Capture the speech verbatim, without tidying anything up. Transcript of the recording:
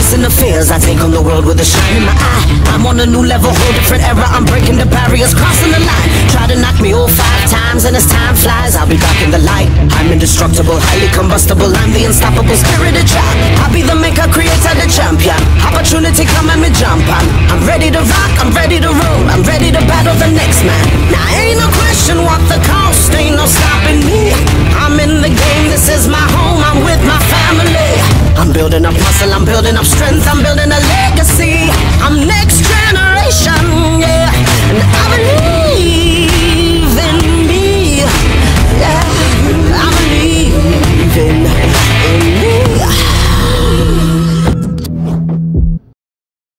Facing the fears, I take on the world with a shine in my eye. I'm on a new level, whole different era. I'm breaking the barriers, crossing the line. Try to knock me all five times, and as time flies, I'll be back in the light. I'm indestructible, highly combustible. I'm the unstoppable spirit of child. I'll be the maker, creator, the champion. Opportunity come and me jump on. I'm ready to rock, I'm ready